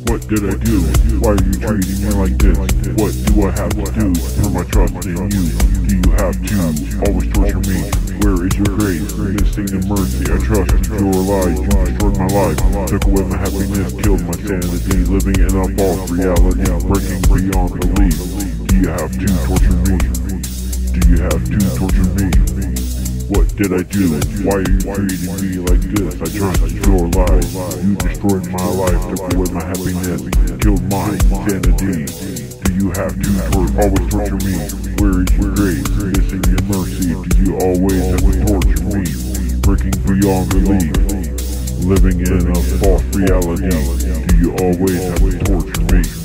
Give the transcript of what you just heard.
What did I do? Why are you treating me like this? What do I have to do for my trust in you? Do you have to always torture me? Where is your grace? Missing the mercy. I trusted your lies. You destroyed my life, took away my happiness, killed my sanity. Living in a false reality, breaking beyond belief. Do you have to torture me? Do you have to torture me? What did I do? Why are you treating me like this? I trusted your lies. You destroyed my life, took away my happiness, killed my sanity. Do you have to always torture me? Where is your grace? Missing your mercy. Do you always have to torture me? Breaking beyond belief. Living in a false reality. Do you always have to torture me?